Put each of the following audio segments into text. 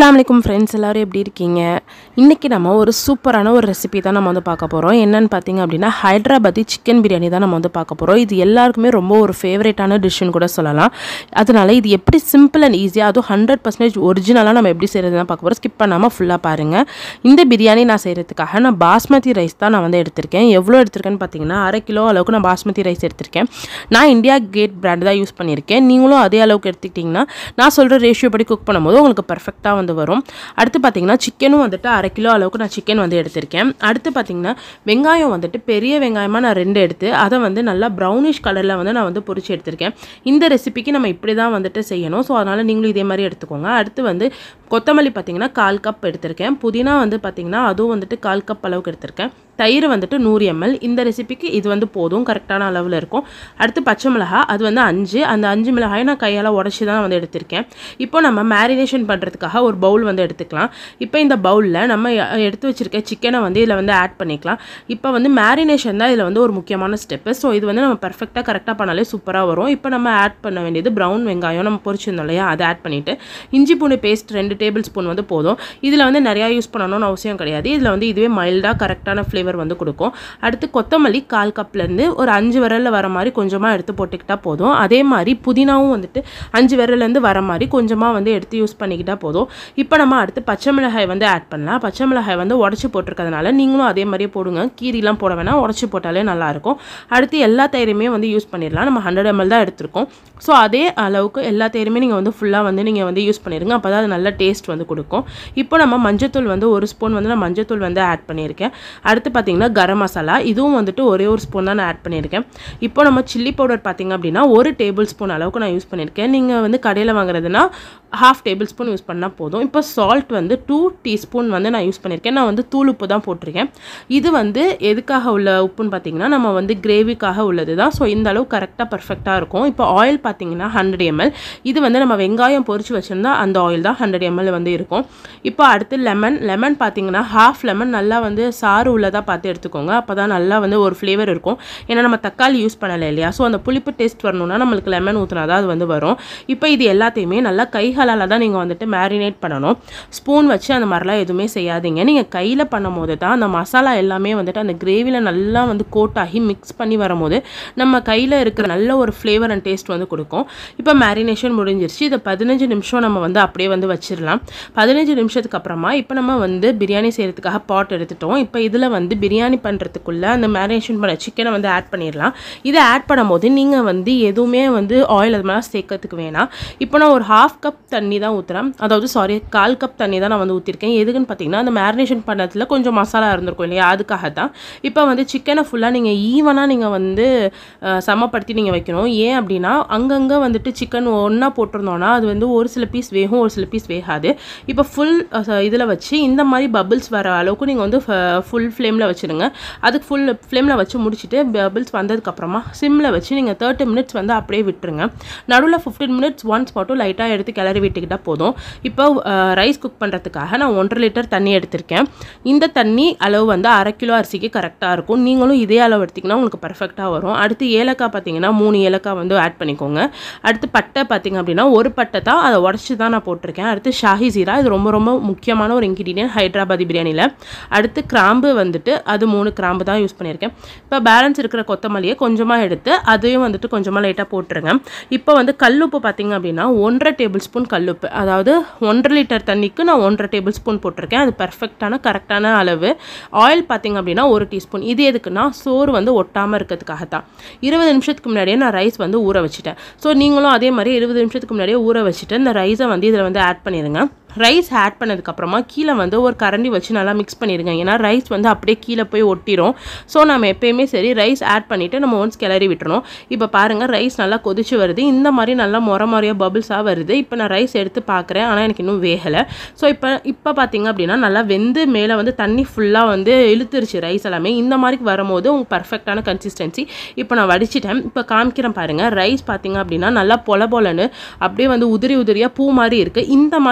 அஸ்ஸலாமு அலைக்கும் ஃப்ரெண்ட்ஸ், எல்லோரும் எப்படி இருக்கீங்க? இன்றைக்கி நம்ம ஒரு சூப்பரான ஒரு ரெசிபி தான் நம்ம வந்து பார்க்க போகிறோம். என்னென்னு பார்த்தீங்க அப்படின்னா ஹைதராபாதி சிக்கன் பிரியாணி தான் நம்ம வந்து பார்க்க போகிறோம். இது எல்லாருக்குமே ரொம்ப ஒரு ஃபேவரேட்டான டிஷ்ஷுன்னு கூட சொல்லலாம். அதனால் இது எப்படி சிம்பிள் அண்ட் ஈஸியாக, அதுவும் 100% ஒரிஜினலாக நம்ம எப்படி செய்கிறது தான் பார்க்க போகிறோம். ஸ்கிப் பண்ணாமல் ஃபுல்லாக பாருங்கள். இந்த பிரியாணி நான் செய்கிறதுக்காக நான் பாஸ்மதி ரைஸ் தான் நான் வந்து எடுத்திருக்கேன். எவ்வளோ எடுத்திருக்கேன்னு பார்த்தீங்கன்னா 1/2 கிலோ அளவுக்கு நான் பாஸ்மதி ரைஸ் எடுத்திருக்கேன். நான் இந்தியா கேட் பிராண்ட் தான் யூஸ் பண்ணியிருக்கேன். நீங்களும் அதே அளவுக்கு எடுத்துக்கிட்டிங்கன்னா நான் சொல்கிற ரேஷியோ படி குக் பண்ணும்போது உங்களுக்கு பர்ஃபெக்டாக வந்து வரும். அடுத்து பார்த்தீங்கன்னா சிக்கனும் வந்துட்டு 1/2 கிலோ அளவுக்கு நான் சிக்கன் வந்து எடுத்திருக்கேன். அடுத்து பார்த்தீங்கன்னா வெங்காயம் வந்துட்டு பெரிய வெங்காயமாக நான் 2 எடுத்து அதை வந்து நல்லா ப்ரௌனிஷ் கலரில் வந்து நான் வந்து பொரிச்சு எடுத்திருக்கேன். இந்த ரெசிபிக்கு நம்ம இப்படி தான் வந்துட்டு செய்யணும். ஸோ அதனால் நீங்களும் இதே மாதிரி எடுத்துக்கோங்க. அடுத்து வந்து கொத்தமல்லி பார்த்தீங்கன்னா 1/4 கப் எடுத்திருக்கேன். புதினா வந்து பார்த்தீங்கன்னா அதுவும் வந்துட்டு 1/4 கப் அளவுக்கு எடுத்திருக்கேன். தயிர் வந்துட்டு 100 ml. இந்த ரெசிபிக்கு இது வந்து போதும், கரெக்டான அளவில் இருக்கும். அடுத்து பச்சை மிளகாய், அது வந்து 5. அந்த 5 மிளகாயை நான் கையால் உடச்சி தான் வந்து எடுத்திருக்கேன். இப்போ நம்ம மேரினேஷன் பண்ணுறதுக்காக ஒரு பவுல் வந்து எடுத்துக்கலாம். இப்போ இந்த பவுலில் நம்ம எடுத்து வச்சுருக்க சிக்கனை வந்து இதில் வந்து ஆட் பண்ணிக்கலாம். இப்போ வந்து மேரினேஷன் தான் இதில் வந்து ஒரு முக்கியமான ஸ்டெப்பு. ஸோ இது வந்து நம்ம கரெக்டாக பண்ணாலே சூப்பராக வரும். இப்போ நம்ம ஆட் பண்ண வேண்டியது ப்ரௌன் வெங்காயம், நம்ம பொரிச்சிருந்தோம் இல்லையா, அதை ஆட் பண்ணிவிட்டு இஞ்சி பூண்டு பேஸ்ட் 2 டேபிள் ஸ்பூன் வந்து போதும். இதில் வந்து நிறையா யூஸ் பண்ணணும்னு அவசியம் கிடையாது. இதில் வந்து இதுவே மைல்டாக கரெக்டான ஃப்ளேவர் வந்து கொடுக்கும். அடுத்து கொத்தமல்லி 1/4 கப்லேருந்து ஒரு 5 விரலில் வர மாதிரி கொஞ்சமாக எடுத்து போட்டுக்கிட்டா போதும். அதே மாதிரி புதினாவும் வந்துட்டு 5 விரலேருந்து வர மாதிரி கொஞ்சமாக வந்து எடுத்து யூஸ் பண்ணிக்கிட்டா போதும். இப்போ நம்ம அடுத்து பச்சை மிளகாய் வந்து ஆட் பண்ணலாம். பச்சை மிளகாய் வந்து உடச்சி போட்டிருக்கிறதுனால நீங்களும் அதே மாதிரியே போடுங்க. கீரிலாம் போட வேணாம், உடச்சி போட்டாலே நல்லாயிருக்கும். அடுத்து எல்லா தயிருமே வந்து யூஸ் பண்ணிடலாம். நம்ம 100 ml தான் எடுத்திருக்கோம். ஸோ அதே அளவுக்கு எல்லா தயிருமே நீங்கள் வந்து ஃபுல்லாக வந்து நீங்கள் வந்து யூஸ் பண்ணிடுங்க. அப்போ தான் அது நல்ல டேஸ்ட் வந்து கொடுக்கும். இப்போ நம்ம மஞ்சத்தூள் வந்து 1 ஸ்பூன் வந்து நான் மஞ்சத்தூள் வந்து ஆட் பண்ணியிருக்கேன். அடுத்து பார்த்தீங்கன்னா கரம் மசாலா, இதுவும் வந்துட்டு ஒரே 1 ஸ்பூன் தான் நான் ஆட் பண்ணியிருக்கேன். இப்போ நம்ம சில்லி பவுடர் பார்த்தீங்க அப்படின்னா 1 டேபிள் ஸ்பூன் அளவுக்கு நான் யூஸ் பண்ணியிருக்கேன். நீங்கள் வந்து கடையில் வாங்குறதுனா 1/2 டேபிள் ஸ்பூன் யூஸ் பண்ணால் போதும். இப்போ சால்ட் வந்து 2 டீஸ்பூன் வந்து நான் யூஸ் பண்ணியிருக்கேன். நான் வந்து தூள் உப்பு தான் போட்டிருக்கேன். இது வந்து எதுக்காக உள்ள உப்புன்னு பார்த்தீங்கன்னா நம்ம வந்து கிரேவிக்காக உள்ளது தான். ஸோ இந்த அளவு கரெக்டாக பர்ஃபெக்டாக இருக்கும். இப்போ ஆயில் பார்த்தீங்கன்னா 100 ml. இது வந்து நம்ம வெங்காயம் பொரிச்சு வச்சுருந்தா அந்த ஆயில் தான் 100 ml வந்து இருக்கும். இப்போ அடுத்து லெமன் பார்த்தீங்கன்னா 1/2 லெமன் நல்லா வந்து சாறு உள்ளதாக பார்த்து எடுத்துக்கோங்க. அப்போ தான் நல்லா வந்து ஒரு ஃப்ளேவர் இருக்கும். ஏன்னா நம்ம தக்காளி யூஸ் பண்ணலை இல்லையா, ஸோ அந்த புளிப்பு டேஸ்ட் வரணும்னா நம்மளுக்கு லெமன் ஊற்றினா தான் அது வந்து வரும். இப்போ இது எல்லாத்தையுமே நல்லா கைகளால் தான் நீங்கள் வந்துட்டு மேரினேட் பண்ணணும். ஸ்பூன் வச்சு அந்த மாதிரிலாம் எதுவுமே செய்யாதீங்க. நீங்கள் கையில் பண்ணும் போது தான் அந்த மசாலா எல்லாமே வந்துட்டு அந்த கிரேவியில் நல்லா வந்து கோட் ஆகி மிக்ஸ் பண்ணி வரும்போது நம்ம கையில் இருக்கிற நல்ல ஒரு ஃப்ளேவர் அண்ட் டேஸ்ட் வந்து கொடுக்கும். இப்போ மேரினேஷன் முடிஞ்சிருச்சு. இதை 15 நிமிஷம் நம்ம வந்து அப்படியே வந்து வச்சிடலாம். 15 நிமிஷத்துக்கு அப்புறமா இப்போ நம்ம வந்து பிரியாணி செய்கிறதுக்காக பாட் எடுத்துட்டோம். இப்போ இதில் வந்து பிரியாணி பண்ணுறதுக்குள்ளே அந்த மேரினேஷன் பண்ண சிக்கனை வந்து ஆட் பண்ணிடலாம். இதை ஆட் பண்ணும்போது நீங்கள் வந்து எதுவுமே வந்து ஆயில் அது மாதிரி சேர்க்கறதுக்கு வேணாம். இப்போ நான் ஒரு 1/2 கப் தண்ணி தான் ஊற்றுறேன். அதாவது 1/4 கப் தண்ணி தான் நான் வந்து ஊற்றிருக்கேன். எதுக்குன்னு பார்த்தீங்கன்னா அந்த மேரினேஷன் பண்ணதில் கொஞ்சம் மசாலா இருந்திருக்கும் இல்லையா, அதுக்காக தான். இப்போ வந்து சிக்கனை ஃபுல்லாக நீங்கள் ஈவனாக நீங்கள் வந்து சமப்படுத்தி நீங்கள் வைக்கணும். ஏன் அப்படின்னா அங்கங்கே வந்துட்டு சிக்கன் ஒன்றா போட்டிருந்தோன்னா அது வந்து ஒரு சில பீஸ் வேகும், ஒரு சில பீஸ் வேகாது. இப்போ ஃபுல் இதில் வச்சு இந்த மாதிரி பபிள்ஸ் வர அளவுக்கு நீங்கள் வந்து ஃபுல் ஃப்ளேமில் வச்சுடுங்க. அதுக்கு ஃபுல் ஃப்ளேமில் வச்சு முடிச்சுட்டு பபிள்ஸ் வந்ததுக்கப்புறமா சிம்மில் வச்சு நீங்கள் 30 மினிட்ஸ் வந்து அப்படியே விட்டுருங்க. நடுவில் 15 மினிட்ஸ் ஒன்ஸ் மட்டும் லைட்டாக எடுத்து கிளறி விட்டுக்கிட்டால் போதும். இப்போ ரைஸ் குக் பண்ணுறதுக்காக நான் 1.5 லிட்டர் தண்ணி எடுத்திருக்கேன். இந்த தண்ணி அளவு வந்து 1/2 கிலோ அரிசிக்கு கரெக்டாக இருக்கும். நீங்களும் இதே அளவு எடுத்திங்கன்னா உங்களுக்கு பர்ஃபெக்டாக வரும். அடுத்து ஏலக்காய் பார்த்தீங்கன்னா 3 ஏலக்காய் வந்து ஆட் பண்ணிக்கோங்க. அடுத்து பட்டை பார்த்தீங்க அப்படின்னா ஒரு பட்டை தான், அதை உடச்சி தான் நான் போட்டிருக்கேன். அடுத்து ஷாஹி ஜீரா, இது ரொம்ப ரொம்ப முக்கியமான ஒரு இன்கிரீடியன்ட் ஹைதராபாதி பிரியாணியில். அடுத்து கிராம்பு வந்துட்டு அது 3 கிராம்பு தான் யூஸ் பண்ணியிருக்கேன். இப்போ பேலன்ஸ் இருக்கிற கொத்தமல்லியை கொஞ்சமாக எடுத்து அதையும் வந்துட்டு கொஞ்சமாக லைட்டாக போட்டுருங்க. இப்போ வந்து கல்லுப்பு பார்த்தீங்க அப்படின்னா 1.5 டேபிள் ஸ்பூன் கல்லுப்பு, அதாவது 1.5 லிட்டர் தண்ணிக்கு நான் 1.5 டேபிள் ஸ்பூன் போட்டிருக்கேன். அது பர்ஃபெக்டான கரெக்டான அளவு. ஆயில் பார்த்தீங்க அப்படின்னா 1 டீஸ்பூன். இது எதுக்குன்னா சோறு வந்து ஒட்டாமல் இருக்கிறதுக்காக தான். 20 நிமிஷத்துக்கு முன்னாடியே நான் ரைஸ் வந்து ஊற வச்சுட்டேன். ஸோ நீங்களும் அதே மாதிரி 20 நிமிஷத்துக்கு முன்னாடியே ஊற வச்சுட்டு இந்த ரைஸை வந்து இதில் வந்து ஆட் பண்ணிடுங்க. ரைஸ் ஆட் பண்ணதுக்கப்புறமா கீழே வந்து ஒரு கரண்டி வச்சு நல்லா மிக்ஸ் பண்ணிடுங்க. ஏன்னா ரைஸ் வந்து அப்படியே கீழே போய் ஒட்டிடும். ஸோ நம்ம எப்போயுமே சரி ரைஸ் ஆட் பண்ணிவிட்டு நம்ம ஒன்ஸ் கிளறி விட்டுறணும். இப்போ பாருங்கள் ரைஸ் நல்லா கொதிச்சு வருது. இந்த மாதிரி நல்லா முறையாக பபிள்ஸாக வருது. இப்போ நான் ரைஸ் எடுத்து பார்க்குறேன், ஆனால் எனக்கு இன்னும் வேகலை. ஸோ இப்போ பார்த்தீங்க அப்படின்னா நல்லா வெந்து மேலே வந்து தண்ணி ஃபுல்லாக வந்து இழுத்துருச்சு ரைஸ் எல்லாமே. இந்த மாதிரி வரும்போது உங்களுக்கு பர்ஃபெக்டான கன்சிஸ்டன்சி. இப்போ நான் வடிச்சிட்டேன். இப்போ காமிக்கிறேன் பாருங்கள். ரைஸ் பார்த்தீங்க அப்படின்னா நல்லா பொலன்னு அப்படியே வந்து உதிரியாக பூ மாதிரி இருக்குது. இந்த மாதிரி இருக்கும்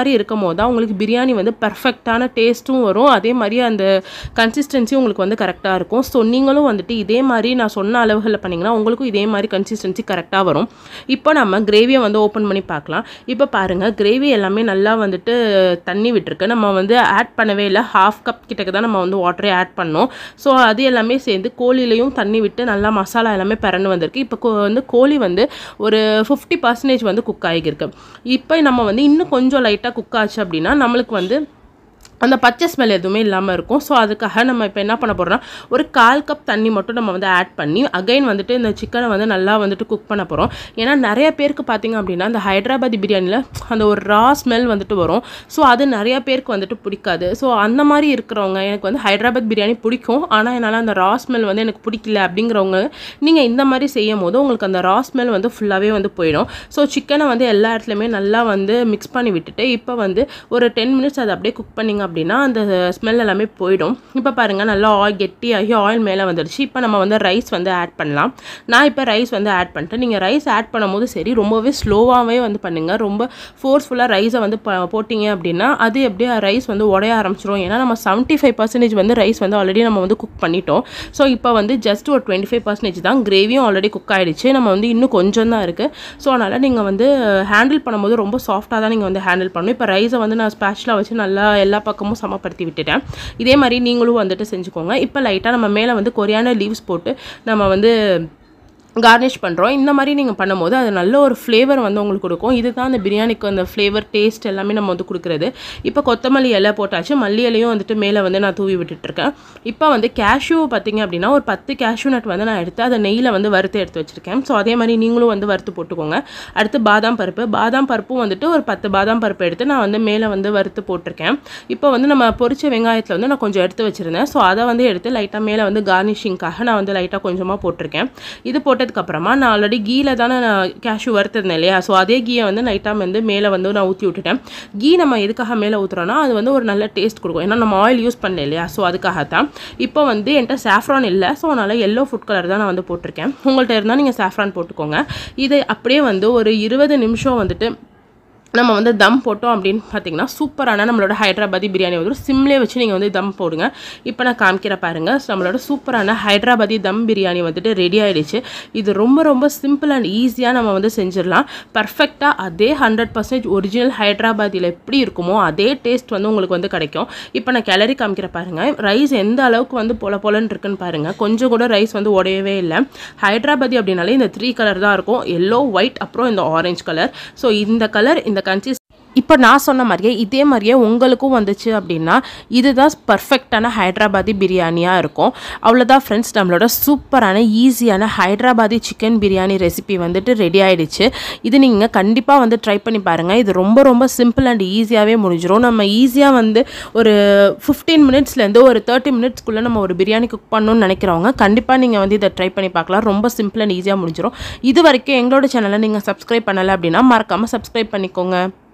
பண்ணும்போது தான் உங்களுக்கு பிரியாணி வந்து பர்ஃபெக்டான டேஸ்ட்டும் வரும், அதே மாதிரி அந்த கன்சிஸ்டன்சி உங்களுக்கு வந்து கரெக்டாக இருக்கும். ஸோ நீங்களும் வந்துட்டு இதே மாதிரி நான் சொன்ன அளவுகளில் பண்ணிங்கன்னா உங்களுக்கும் இதே மாதிரி கன்சிஸ்டன்சி கரெக்டாக வரும். இப்போ நம்ம கிரேவியை வந்து ஓப்பன் பண்ணி பார்க்கலாம். இப்போ பாருங்கள், கிரேவி எல்லாமே நல்லா வந்துட்டு தண்ணி விட்டுருக்கு. நம்ம வந்து ஆட் பண்ணவே இல்லை, ஹாஃப் கப் கிட்டக்கு தான் நம்ம வந்து வாட்டரே ஆட் பண்ணோம். ஸோ அது எல்லாமே சேர்ந்து கோழிலையும் தண்ணி விட்டு நல்லா மசாலா எல்லாமே பரண்டு வந்திருக்கு. இப்போ வந்து கோழி வந்து ஒரு 50% வந்து குக் ஆகியிருக்கு. இப்போ நம்ம வந்து இன்னும் கொஞ்சம் லைட்டாக குக் ஆச்சு அப்படின்னா நம்மளுக்கு வந்து அந்த பச்சை ஸ்மெல் எதுவுமே இல்லாமல் இருக்கும். ஸோ அதுக்காக நம்ம இப்போ என்ன பண்ண போகிறோம்னா ஒரு 1/4 கப் தண்ணி மட்டும் நம்ம வந்து ஆட் பண்ணி அகைன் வந்துட்டு இந்த சிக்கனை வந்து நல்லா வந்துட்டு குக் பண்ண போகிறோம். ஏன்னா நிறைய பேருக்கு பார்த்திங்க அப்படின்னா இந்த ஹைதராபாதி பிரியாணியில் அந்த ஒரு ரா ஸ்மெல் வந்துட்டு வரும். ஸோ அது நிறைய பேருக்கு வந்துட்டு பிடிக்காது. ஸோ அந்த மாதிரி இருக்கிறவங்க, எனக்கு வந்து ஹைதராபாத் பிரியாணி பிடிக்கும் ஆனால் என்னால் அந்த ரா ஸ்மெல் வந்து எனக்கு பிடிக்கல அப்படிங்கிறவங்க நீங்கள் இந்த மாதிரி செய்யும் போது உங்களுக்கு அந்த ரா ஸ்மெல் வந்து ஃபுல்லாகவே வந்து போயிடும். ஸோ சிக்கனை வந்து எல்லா இடத்துலையுமே நல்லா வந்து மிக்ஸ் பண்ணி விட்டுட்டு இப்போ வந்து ஒரு 10 மினிட்ஸ் அதை அப்படியே குக் பண்ணிங்க அப்படின்னா அந்த ஸ்மெல் எல்லாமே போயிடும். இப்போ பாருங்கள், நல்லா கெட்டியாகி ஆயில் மேலே வந்துடுச்சு. இப்போ நம்ம வந்து ரைஸ் வந்து ஆட் பண்ணலாம். நான் இப்போ ரைஸ் வந்து ஆட் பண்ணிட்டேன். நீங்கள் ரைஸ் ஆட் பண்ணும்போது சரி ரொம்பவே ஸ்லோவாகவே வந்து பண்ணுங்கள். ரொம்ப ஃபோர்ஸ்ஃபுல்லாக ரைஸை வந்து போட்டிங்க அப்படின்னா அது எப்படியே ரைஸ் வந்து உடைய ஆரம்பிச்சிடும். ஏன்னா நம்ம 75% வந்து ரைஸ் வந்து ஆல்ரெடி நம்ம வந்து குக் பண்ணிட்டோம். ஸோ இப்போ வந்து ஜஸ்ட் ஒரு 25% தான், கிரேவியும் ஆல்ரெடி குக் ஆகிடுச்சு. நம்ம வந்து இன்னும் கொஞ்சம் தான் இருக்குது. ஸோ அதனால் நீங்கள் வந்து ஹேண்டில் பண்ணும்போது ரொம்ப சாஃப்டாக தான் நீங்கள் வந்து ஹேண்டில் பண்ணணும். இப்போ ரைஸை வந்து நான் ஸ்பேட்சில் வச்சு நல்லா எல்லா பக்கமும் சமப்படுத்தி விட்டுட்டேன். இதே மாதிரி நீங்களும் வந்துட்டு செஞ்சுக்கோங்க. இப்போ லைட்டாக நம்ம மேலே வந்து கொரியாண்டர் லீவ்ஸ் போட்டு நம்ம வந்து கார்னிஷ் பண்ணுறோம். இந்த மாதிரி நீங்கள் பண்ணும்போது அது நல்ல ஒரு ஃப்ளேவர் வந்து உங்களுக்கு கொடுக்கும். இதுதான் அந்த பிரியாணிக்கு அந்த ஃப்ளேவர் டேஸ்ட் எல்லாமே நம்ம வந்து கொடுக்குறது. இப்போ கொத்தமல்லி இலை போட்டாச்சு, மல்லி இலையும் வந்துட்டு மேலே வந்து நான் தூவி விட்டுட்ருக்கேன். இப்போ வந்து கேஷ்யூ பார்த்திங்க அப்படின்னா ஒரு 10 கேஷ்யூ நட் வந்து நான் எடுத்து அதை நெய்யில் வந்து வறுத்து எடுத்து வச்சுருக்கேன். ஸோ அதே மாதிரி நீங்களும் வந்து வறுத்து போட்டுக்கோங்க. அடுத்து பாதாம் பருப்பும் வந்துட்டு ஒரு 10 பாதாம் பருப்பு எடுத்து நான் வந்து மேலே வந்து வறுத்து போட்டிருக்கேன். இப்போ வந்து நம்ம பொரிச்ச வெங்காயத்தில் வந்து நான் கொஞ்சம் எடுத்து வச்சுருந்தேன். ஸோ அதை வந்து எடுத்து லைட்டாக மேலே வந்து கார்னிஷிங்காக நான் வந்து லைட்டாக கொஞ்சமாக போட்டிருக்கேன். இது போட்டதுக்கப்புறமா நான் ஆல்ரெடி கீயில் தானே நான் கேஷ்யூ வறுத்திருந்தேன் இல்லையா, ஸோ அதே கீயை வந்து நைட்டாக வந்து மேலே வந்து நான் ஊற்றி விட்டுட்டேன். கீ நம்ம எதுக்காக மேலே ஊற்றுறோன்னா அது வந்து ஒரு நல்ல டேஸ்ட் கொடுக்கும். ஏன்னா நம்ம ஆயில் யூஸ் பண்ணல இல்லையா, ஸோ அதுக்காகத்தான். இப்போ வந்து என்கிட்ட சாஃப்ரான் இல்லை, ஸோ அதனால் எல்லோ ஃபுட் கலர் தான் நான் வந்து போட்டிருக்கேன். உங்கள்கிட்ட இருந்தால் நீங்கள் சாஃப்ரான் போட்டுக்கோங்க. இது அப்படியே வந்து ஒரு 20 நிமிஷம் வந்துட்டு நம்ம வந்து தம் போட்டோம் அப்படின்னு பார்த்தீங்கன்னா சூப்பரான நம்மளோட ஹைதராபாதி பிரியாணி வந்து சிம்லே வச்சு நீங்கள் வந்து தம் போடுங்க. இப்போ நான் காமிக்கிற பாருங்கள், நம்மளோட சூப்பரான ஹைதராபாதி தம் பிரியாணி வந்துட்டு ரெடி ஆகிடுச்சு. இது ரொம்ப ரொம்ப சிம்பிள் அண்ட் ஈஸியாக நம்ம வந்து செஞ்சிடலாம். பர்ஃபெக்டாக அதே 100% ஒரிஜினல் ஹைதராபாதியில் எப்படி இருக்குமோ அதே டேஸ்ட் வந்து உங்களுக்கு வந்து கிடைக்கும். இப்போ நான் கிளறி காமிக்கிற பாருங்கள், ரைஸ் எந்த அளவுக்கு வந்து பொலன்னு இருக்குன்னு பாருங்கள். கொஞ்சம் கூட ரைஸ் வந்து உடையவே இல்லை. ஹைதராபாதி அப்படின்னாலே இந்த 3 கலர் தான் இருக்கும், எல்லோ, ஒயிட், அப்புறம் இந்த ஆரஞ்சு கலர். ஸோ இந்த கலர் இந்த இப்போ நான் சொன்ன மாதிரியே இதே மாதிரியே உங்களுக்கும் வந்துச்சு அப்படின்னா இதுதான் பர்ஃபெக்டான ஹைதராபாதி பிரியாணியாக இருக்கும். அவ்வளோதான் ஃப்ரெண்ட்ஸ், நம்மளோட சூப்பரான ஈஸியான ஹைதராபாதி சிக்கன் பிரியாணி ரெசிபி வந்துட்டு ரெடி ஆகிடுச்சு. இது நீங்கள் கண்டிப்பாக வந்து ட்ரை பண்ணி பாருங்கள். இது ரொம்ப ரொம்ப சிம்பிள் அண்ட் ஈஸியாகவே முடிஞ்சிடும். நம்ம ஈஸியாக வந்து ஒரு 15 மினிட்ஸ்லேருந்து ஒரு 30 மினிட்ஸ்க்குள்ளே நம்ம ஒரு பிரியாணி குக் பண்ணணும்னு நினைக்கிறவங்க கண்டிப்பாக நீங்கள் வந்து இதை ட்ரை பண்ணி பார்க்கலாம். ரொம்ப சிம்பிள் அண்ட் ஈஸியாக முடிஞ்சிடும். இது வரைக்கும் எங்களோட சேனலை நீங்கள் சப்ஸ்கிரைப் பண்ணலை அப்படின்னா மறக்காமல் சப்ஸ்கிரைப் பண்ணிக்கோங்க.